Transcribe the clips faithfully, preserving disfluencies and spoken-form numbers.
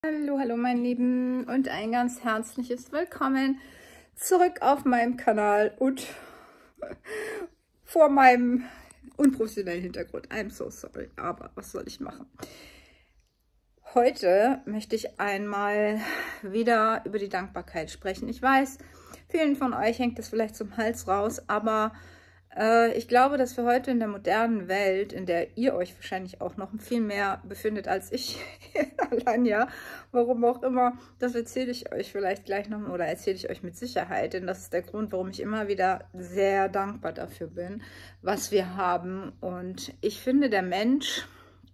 Hallo, hallo meine Lieben und ein ganz herzliches Willkommen zurück auf meinem Kanal und vor meinem unprofessionellen Hintergrund. I'm so sorry, aber was soll ich machen? Heute möchte ich einmal wieder über die Dankbarkeit sprechen. Ich weiß, vielen von euch hängt das vielleicht zum Hals raus, aber äh, ich glaube, dass wir heute in der modernen Welt, in der ihr euch wahrscheinlich auch noch viel mehr befindet als ich in Alanya, warum auch immer, das erzähle ich euch vielleicht gleich noch oder erzähle ich euch mit Sicherheit, denn das ist der Grund, warum ich immer wieder sehr dankbar dafür bin, was wir haben. Und ich finde, der Mensch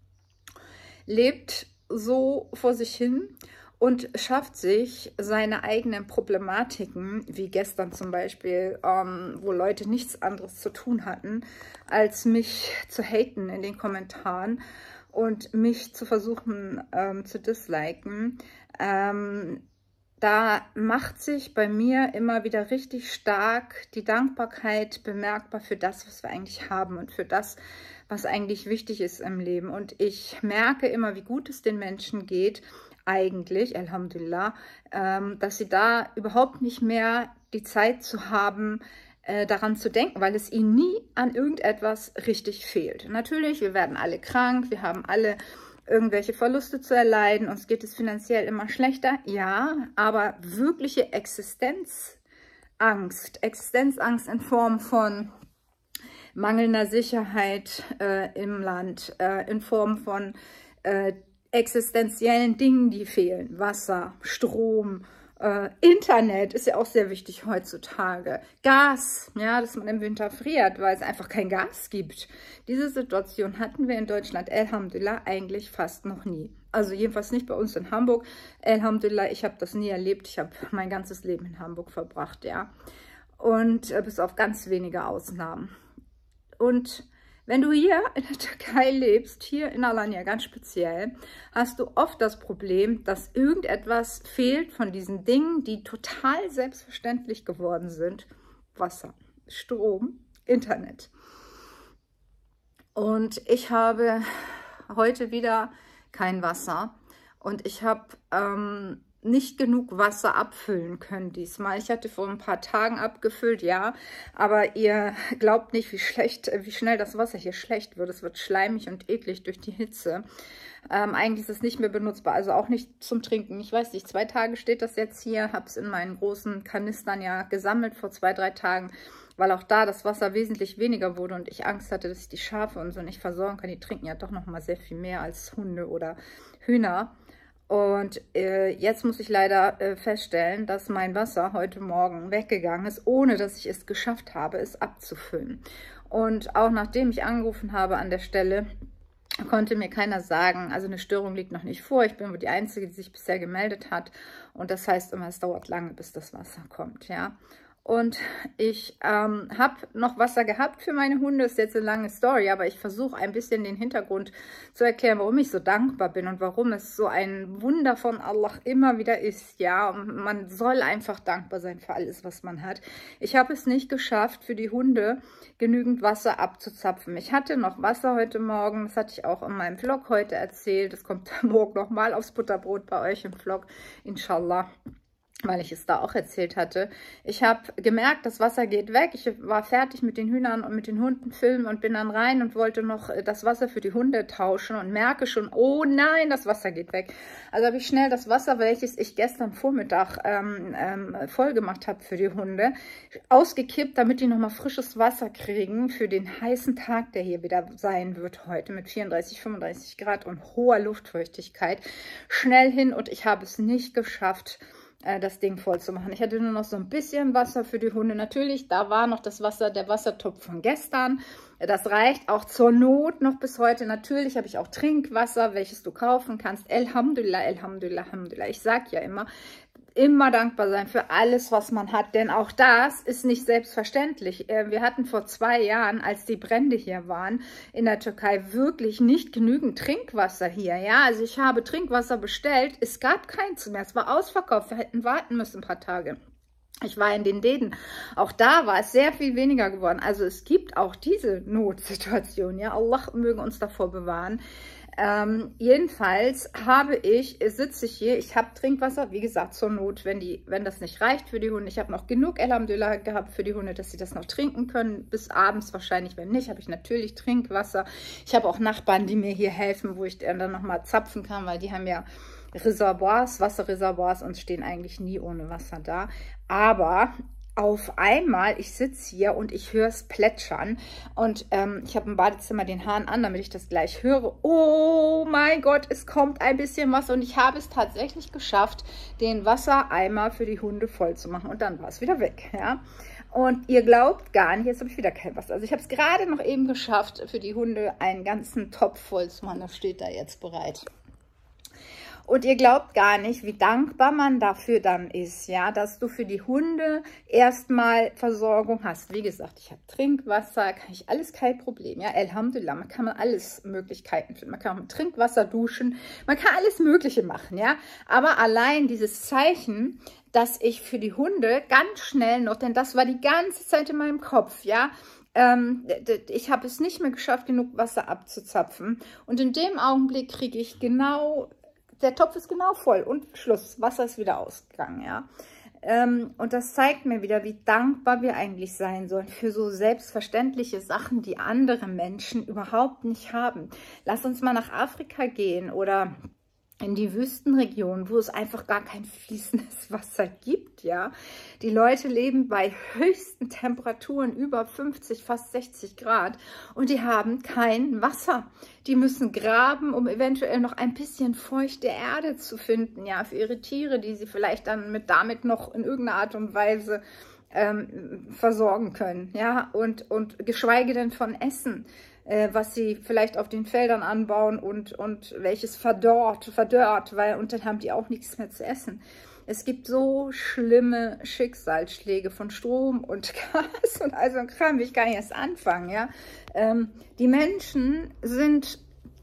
lebt so vor sich hin und schafft sich seine eigenen Problematiken, wie gestern zum Beispiel, ähm, wo Leute nichts anderes zu tun hatten, als mich zu haten in den Kommentaren und mich zu versuchen ähm, zu disliken. Ähm, da macht sich bei mir immer wieder richtig stark die Dankbarkeit bemerkbar für das, was wir eigentlich haben und für das, was eigentlich wichtig ist im Leben. Und ich merke immer, wie gut es den Menschen geht, eigentlich, Alhamdulillah, ähm, dass sie da überhaupt nicht mehr die Zeit zu haben, äh, daran zu denken, weil es ihnen nie an irgendetwas richtig fehlt. Natürlich, wir werden alle krank, wir haben alle irgendwelche Verluste zu erleiden, uns geht es finanziell immer schlechter, ja, aber wirkliche Existenzangst, Existenzangst in Form von mangelnder Sicherheit äh, im Land, äh, in Form von äh, existenziellen Dingen, die fehlen. Wasser, Strom, äh, Internet ist ja auch sehr wichtig heutzutage. Gas, ja, dass man im Winter friert, weil es einfach kein Gas gibt. Diese Situation hatten wir in Deutschland, Alhamdulillah, eigentlich fast noch nie. Also jedenfalls nicht bei uns in Hamburg. Alhamdulillah, ich habe das nie erlebt. Ich habe mein ganzes Leben in Hamburg verbracht, ja. Und äh, bis auf ganz wenige Ausnahmen. Und wenn du hier in der Türkei lebst, hier in Alanya ganz speziell, hast du oft das Problem, dass irgendetwas fehlt von diesen Dingen, die total selbstverständlich geworden sind. Wasser, Strom, Internet. Und ich habe heute wieder kein Wasser und ich habe ähm, nicht genug Wasser abfüllen können diesmal. Ich hatte vor ein paar Tagen abgefüllt, ja, aber ihr glaubt nicht, wie schlecht, wie schnell das Wasser hier schlecht wird. Es wird schleimig und eklig durch die Hitze. Ähm, eigentlich ist es nicht mehr benutzbar, also auch nicht zum Trinken. Ich weiß nicht, zwei Tage steht das jetzt hier, habe es in meinen großen Kanistern ja gesammelt vor zwei, drei Tagen, weil auch da das Wasser wesentlich weniger wurde und ich Angst hatte, dass ich die Schafe und so nicht versorgen kann. Die trinken ja doch noch mal sehr viel mehr als Hunde oder Hühner. Und äh, jetzt muss ich leider äh, feststellen, dass mein Wasser heute Morgen weggegangen ist, ohne dass ich es geschafft habe, es abzufüllen. Und auch nachdem ich angerufen habe an der Stelle, konnte mir keiner sagen, also eine Störung liegt noch nicht vor. Ich bin wohl die Einzige, die sich bisher gemeldet hat. Und das heißt immer, es dauert lange, bis das Wasser kommt, ja. Und ich ähm, habe noch Wasser gehabt für meine Hunde. Das ist jetzt eine lange Story, aber ich versuche ein bisschen den Hintergrund zu erklären, warum ich so dankbar bin und warum es so ein Wunder von Allah immer wieder ist. Ja, und man soll einfach dankbar sein für alles, was man hat. Ich habe es nicht geschafft, für die Hunde genügend Wasser abzuzapfen. Ich hatte noch Wasser heute Morgen, das hatte ich auch in meinem Vlog heute erzählt. Das kommt morgen nochmal aufs Butterbrot bei euch im Vlog, inshallah, weil ich es da auch erzählt hatte. Ich habe gemerkt, das Wasser geht weg. Ich war fertig mit den Hühnern und mit den Hunden filmen und bin dann rein und wollte noch das Wasser für die Hunde tauschen und merke schon, oh nein, das Wasser geht weg. Also habe ich schnell das Wasser, welches ich gestern Vormittag ähm, ähm, voll gemacht habe für die Hunde, ausgekippt, damit die nochmal frisches Wasser kriegen für den heißen Tag, der hier wieder sein wird heute mit vierunddreißig, fünfunddreißig Grad und hoher Luftfeuchtigkeit. Schnell hin und ich habe es nicht geschafft, das Ding voll zu machen. Ich hatte nur noch so ein bisschen Wasser für die Hunde. Natürlich, da war noch das Wasser, der Wassertopf von gestern. Das reicht auch zur Not noch bis heute. Natürlich habe ich auch Trinkwasser, welches du kaufen kannst. Alhamdulillah, Alhamdulillah, Alhamdulillah. Ich sage ja immer, immer dankbar sein für alles, was man hat, denn auch das ist nicht selbstverständlich. Wir hatten vor zwei Jahren, als die Brände hier waren, in der Türkei wirklich nicht genügend Trinkwasser hier. Ja, also ich habe Trinkwasser bestellt, es gab keins mehr, es war ausverkauft, wir hätten warten müssen ein paar Tage. Ich war in den Läden, auch da war es sehr viel weniger geworden. Also es gibt auch diese Notsituation, ja, Allah möge uns davor bewahren. Ähm, jedenfalls habe ich, sitze ich hier, ich habe Trinkwasser, wie gesagt, zur Not, wenn, die, wenn das nicht reicht für die Hunde. Ich habe noch genug Alhamdulillah gehabt für die Hunde, dass sie das noch trinken können, bis abends wahrscheinlich, wenn nicht, habe ich natürlich Trinkwasser. Ich habe auch Nachbarn, die mir hier helfen, wo ich dann nochmal zapfen kann, weil die haben ja Reservoirs, Wasserreservoirs und stehen eigentlich nie ohne Wasser da. Aber auf einmal, ich sitze hier und ich höre es plätschern und ähm, ich habe im Badezimmer den Hahn an, damit ich das gleich höre. Oh mein Gott, es kommt ein bisschen Wasser und ich habe es tatsächlich geschafft, den Wassereimer für die Hunde voll zu machen und dann war es wieder weg, ja. Und ihr glaubt gar nicht, jetzt habe ich wieder kein Wasser. Also ich habe es gerade noch eben geschafft, für die Hunde einen ganzen Topf voll zu machen. Das steht da jetzt bereit. Und ihr glaubt gar nicht, wie dankbar man dafür dann ist, ja, dass du für die Hunde erstmal Versorgung hast. Wie gesagt, ich habe Trinkwasser, kann ich alles, kein Problem, ja, Alhamdulillah, man kann alles Möglichkeiten finden. Man kann auch mit Trinkwasser duschen, man kann alles Mögliche machen, ja. Aber allein dieses Zeichen, dass ich für die Hunde ganz schnell noch, denn das war die ganze Zeit in meinem Kopf, ja, ich habe es nicht mehr geschafft, genug Wasser abzuzapfen. Und in dem Augenblick kriege ich genau... Der Topf ist genau voll und Schluss. Wasser ist wieder ausgegangen, ja. Ähm, und das zeigt mir wieder, wie dankbar wir eigentlich sein sollen für so selbstverständliche Sachen, die andere Menschen überhaupt nicht haben. Lass uns mal nach Afrika gehen oder in die Wüstenregion, wo es einfach gar kein fließendes Wasser gibt, ja. Die Leute leben bei höchsten Temperaturen über fünfzig, fast sechzig Grad und die haben kein Wasser. Die müssen graben, um eventuell noch ein bisschen feuchte Erde zu finden, ja, für ihre Tiere, die sie vielleicht dann mit damit noch in irgendeiner Art und Weise ähm, versorgen können, ja, und, und geschweige denn von Essen, was sie vielleicht auf den Feldern anbauen und, und welches verdorrt, verdörrt, weil und dann haben die auch nichts mehr zu essen. Es gibt so schlimme Schicksalsschläge von Strom und Gas und all so ein Kram, will ich gar nicht erst anfangen, ja. Ähm, die Menschen sind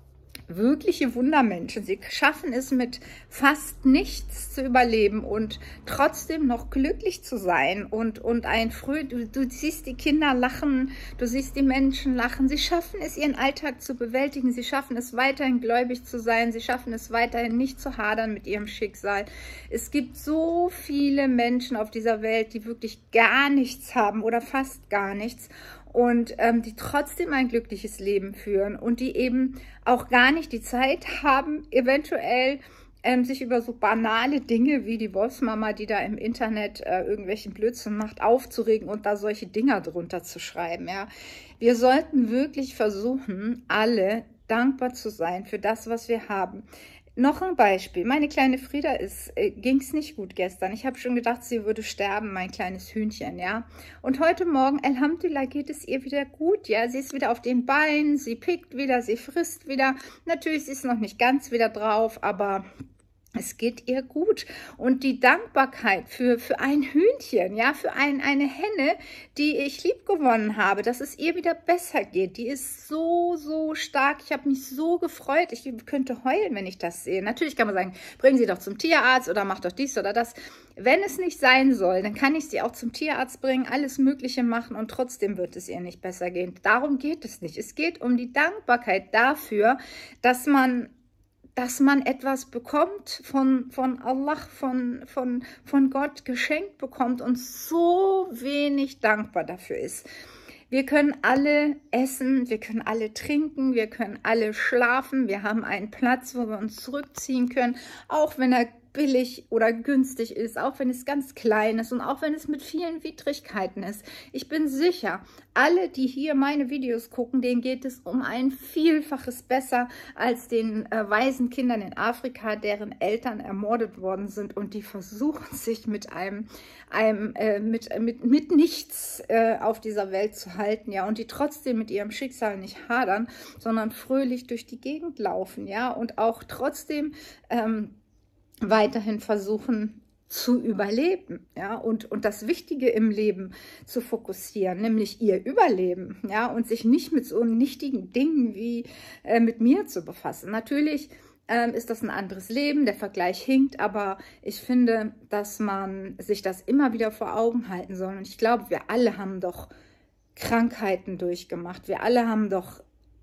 wirkliche Wundermenschen. Sie schaffen es mit fast nichts zu überleben und trotzdem noch glücklich zu sein und, und ein früh, du, du siehst die Kinder lachen, du siehst die Menschen lachen. Sie schaffen es, ihren Alltag zu bewältigen. Sie schaffen es, weiterhin gläubig zu sein. Sie schaffen es, weiterhin nicht zu hadern mit ihrem Schicksal. Es gibt so viele Menschen auf dieser Welt, die wirklich gar nichts haben oder fast gar nichts. Und ähm, die trotzdem ein glückliches Leben führen und die eben auch gar nicht die Zeit haben, eventuell ähm, sich über so banale Dinge wie die Wolfsmama, die da im Internet äh, irgendwelchen Blödsinn macht, aufzuregen und da solche Dinger drunter zu schreiben. Ja, wir sollten wirklich versuchen, alle dankbar zu sein für das, was wir haben. Noch ein Beispiel. Meine kleine Frieda ist, äh, ging es nicht gut gestern. Ich habe schon gedacht, sie würde sterben, mein kleines Hühnchen, ja. Und heute Morgen, Alhamdulillah, geht es ihr wieder gut, ja. Sie ist wieder auf den Beinen, sie pickt wieder, sie frisst wieder. Natürlich, sie ist noch nicht ganz wieder drauf, aber es geht ihr gut. Und die Dankbarkeit für, für ein Hühnchen, ja, für ein, eine Henne, die ich lieb gewonnen habe, dass es ihr wieder besser geht, die ist so, so stark. Ich habe mich so gefreut. Ich könnte heulen, wenn ich das sehe. Natürlich kann man sagen, bringen Sie doch zum Tierarzt oder mach doch dies oder das. Wenn es nicht sein soll, dann kann ich sie auch zum Tierarzt bringen, alles Mögliche machen und trotzdem wird es ihr nicht besser gehen. Darum geht es nicht. Es geht um die Dankbarkeit dafür, dass man dass man etwas bekommt von, von Allah, von, von, von Gott geschenkt bekommt und so wenig dankbar dafür ist. Wir können alle essen, wir können alle trinken, wir können alle schlafen, wir haben einen Platz, wo wir uns zurückziehen können, auch wenn er billig oder günstig ist, auch wenn es ganz klein ist und auch wenn es mit vielen Widrigkeiten ist. Ich bin sicher, alle, die hier meine Videos gucken, denen geht es um ein Vielfaches besser als den äh, waisen Kindern in Afrika, deren Eltern ermordet worden sind und die versuchen sich mit einem, einem äh, mit, mit, mit nichts äh, auf dieser Welt zu halten, ja, und die trotzdem mit ihrem Schicksal nicht hadern, sondern fröhlich durch die Gegend laufen, ja, und auch trotzdem ähm, weiterhin versuchen zu überleben, ja, und, und das Wichtige im Leben zu fokussieren, nämlich ihr Überleben, ja, und sich nicht mit so nichtigen Dingen wie äh, mit mir zu befassen. Natürlich ähm, ist das ein anderes Leben, der Vergleich hinkt, aber ich finde, dass man sich das immer wieder vor Augen halten soll und ich glaube, wir alle haben doch Krankheiten durchgemacht, wir alle haben doch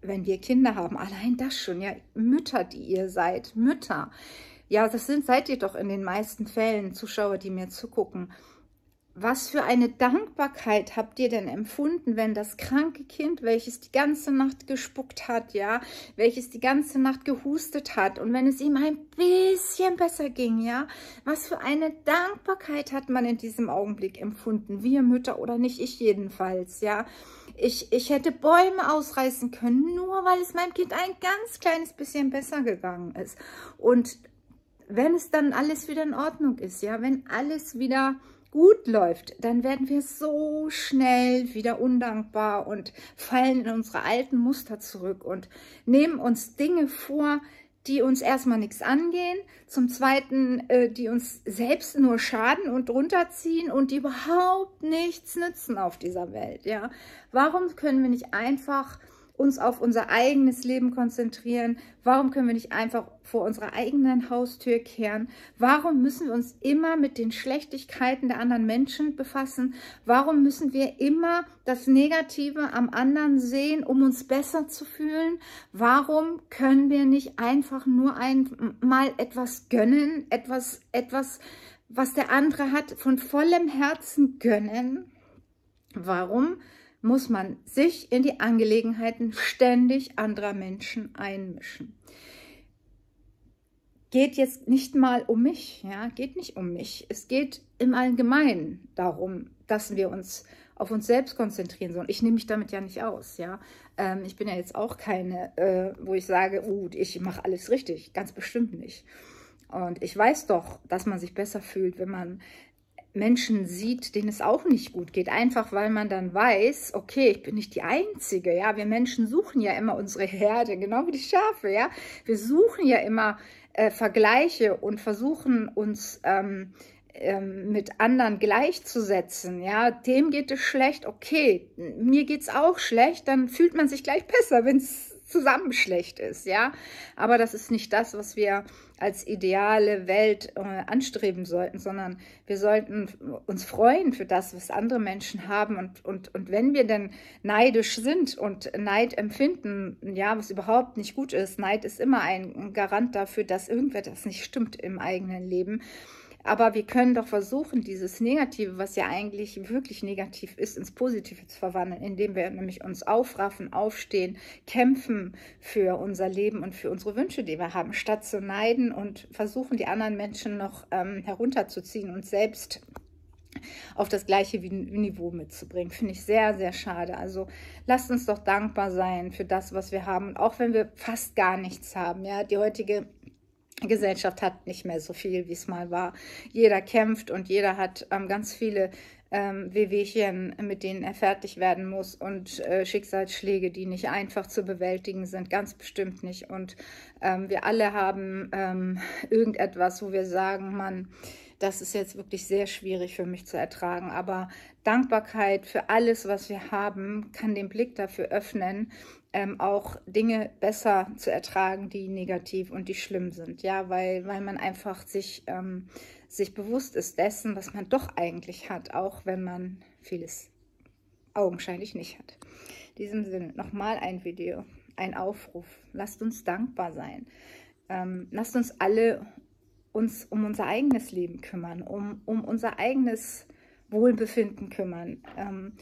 wenn wir Kinder haben, allein das schon, ja, Mütter, die ihr seid, Mütter, ja, das sind, seid ihr doch in den meisten Fällen, Zuschauer, die mir zugucken. Was für eine Dankbarkeit habt ihr denn empfunden, wenn das kranke Kind, welches die ganze Nacht gespuckt hat, ja, welches die ganze Nacht gehustet hat und wenn es ihm ein bisschen besser ging, ja, was für eine Dankbarkeit hat man in diesem Augenblick empfunden, wir Mütter oder nicht, ich jedenfalls, ja. Ich, ich hätte Bäume ausreißen können, nur weil es meinem Kind ein ganz kleines bisschen besser gegangen ist. Und wenn es dann alles wieder in Ordnung ist, ja, wenn alles wieder gut läuft, dann werden wir so schnell wieder undankbar und fallen in unsere alten Muster zurück und nehmen uns Dinge vor, die uns erstmal nichts angehen, zum Zweiten, äh, die uns selbst nur schaden und runterziehen und die überhaupt nichts nützen auf dieser Welt. Ja? Warum können wir nicht einfach uns auf unser eigenes Leben konzentrieren? Warum können wir nicht einfach vor unserer eigenen Haustür kehren? Warum müssen wir uns immer mit den Schlechtigkeiten der anderen Menschen befassen? Warum müssen wir immer das Negative am anderen sehen, um uns besser zu fühlen? Warum können wir nicht einfach nur einmal etwas gönnen, etwas, etwas, was der andere hat, von vollem Herzen gönnen? Warum muss man sich in die Angelegenheiten ständig anderer Menschen einmischen? Geht jetzt nicht mal um mich, ja, geht nicht um mich. Es geht im Allgemeinen darum, dass wir uns auf uns selbst konzentrieren sollen. Ich nehme mich damit ja nicht aus, ja. Ähm, ich bin ja jetzt auch keine, äh, wo ich sage, uh, ich mache alles richtig, ganz bestimmt nicht. Und ich weiß doch, dass man sich besser fühlt, wenn man Menschen sieht, denen es auch nicht gut geht, einfach weil man dann weiß, okay, ich bin nicht die Einzige, ja, wir Menschen suchen ja immer unsere Herde, genau wie die Schafe, ja, wir suchen ja immer äh, Vergleiche und versuchen uns ähm, ähm, mit anderen gleichzusetzen, ja, dem geht es schlecht, okay, mir geht es auch schlecht, dann fühlt man sich gleich besser, wenn es zusammen schlecht ist, ja, aber das ist nicht das, was wir als ideale Welt äh, anstreben sollten, sondern wir sollten uns freuen für das, was andere Menschen haben und, und, und wenn wir denn neidisch sind und Neid empfinden, ja, was überhaupt nicht gut ist, Neid ist immer ein Garant dafür, dass irgendetwas nicht stimmt im eigenen Leben. Aber wir können doch versuchen, dieses Negative, was ja eigentlich wirklich negativ ist, ins Positive zu verwandeln, indem wir nämlich uns aufraffen, aufstehen, kämpfen für unser Leben und für unsere Wünsche, die wir haben, statt zu neiden und versuchen, die anderen Menschen noch ähm, herunterzuziehen und selbst auf das gleiche Niveau mitzubringen. Finde ich sehr, sehr schade. Also lasst uns doch dankbar sein für das, was wir haben. Und auch wenn wir fast gar nichts haben, ja, die heutige Gesellschaft hat nicht mehr so viel, wie es mal war. Jeder kämpft und jeder hat ähm, ganz viele ähm, Wehwehchen, mit denen er fertig werden muss und äh, Schicksalsschläge, die nicht einfach zu bewältigen sind, ganz bestimmt nicht. Und ähm, wir alle haben ähm, irgendetwas, wo wir sagen, Mann, das ist jetzt wirklich sehr schwierig für mich zu ertragen. Aber Dankbarkeit für alles, was wir haben, kann den Blick dafür öffnen, ähm, auch Dinge besser zu ertragen, die negativ und die schlimm sind. Ja, weil, weil man einfach sich, ähm, sich bewusst ist dessen, was man doch eigentlich hat, auch wenn man vieles augenscheinlich nicht hat. In diesem Sinne nochmal ein Video, ein Aufruf. Lasst uns dankbar sein. Ähm, lasst uns alle uns um unser eigenes Leben kümmern, um, um unser eigenes Wohlbefinden kümmern. Ähm,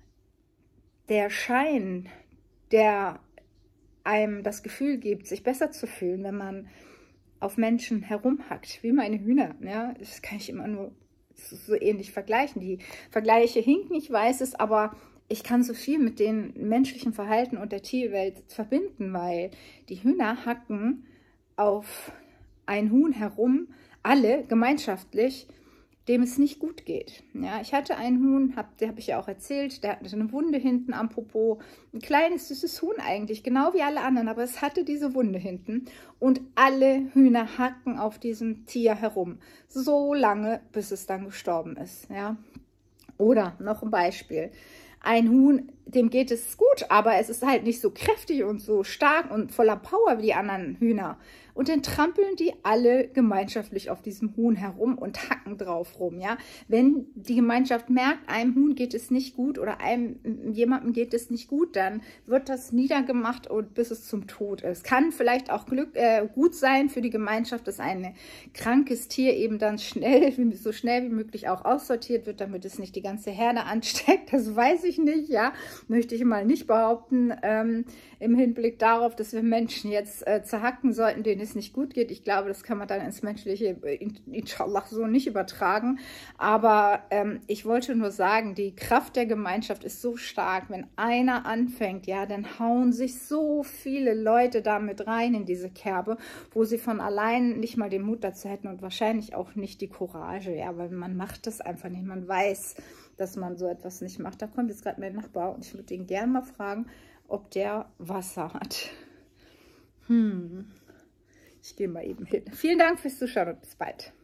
der Schein, der einem das Gefühl gibt, sich besser zu fühlen, wenn man auf Menschen herumhackt, wie meine Hühner. Ja? Das kann ich immer nur so ähnlich vergleichen. Die Vergleiche hinken, ich weiß es, aber ich kann so viel mit dem menschlichen Verhalten und der Tierwelt verbinden, weil die Hühner hacken auf ein Huhn herum, alle gemeinschaftlich, dem es nicht gut geht. Ja, ich hatte einen Huhn, hab, der habe ich ja auch erzählt, der hatte eine Wunde hinten am Popo. Ein kleines, süßes Huhn eigentlich, genau wie alle anderen, aber es hatte diese Wunde hinten. Und alle Hühner hacken auf diesem Tier herum, so lange, bis es dann gestorben ist. Ja. Oder noch ein Beispiel. Ein Huhn, dem geht es gut, aber es ist halt nicht so kräftig und so stark und voller Power wie die anderen Hühner. und dann trampeln die alle gemeinschaftlich auf diesem Huhn herum und hacken drauf rum, ja. Wenn die Gemeinschaft merkt, einem Huhn geht es nicht gut oder einem jemandem geht es nicht gut, dann wird das niedergemacht und bis es zum Tod ist. Kann vielleicht auch Glück, äh, gut sein für die Gemeinschaft, dass ein krankes Tier eben dann schnell, so schnell wie möglich auch aussortiert wird, damit es nicht die ganze Herde ansteckt. Das weiß ich nicht, ja, möchte ich mal nicht behaupten, ähm, im Hinblick darauf, dass wir Menschen jetzt äh, zerhacken sollten, denen es nicht gut geht. Ich glaube, das kann man dann ins Menschliche, inshallah, so nicht übertragen. Aber ähm, ich wollte nur sagen, die Kraft der Gemeinschaft ist so stark. Wenn einer anfängt, ja, dann hauen sich so viele Leute damit rein in diese Kerbe, wo sie von allein nicht mal den Mut dazu hätten und wahrscheinlich auch nicht die Courage, ja, weil man macht das einfach nicht. Man weiß, dass man so etwas nicht macht. Da kommt jetzt gerade mein Nachbar und ich würde ihn gerne mal fragen, ob der Wasser hat. Hm. Ich gehe mal eben hin. Vielen Dank fürs Zuschauen und bis bald.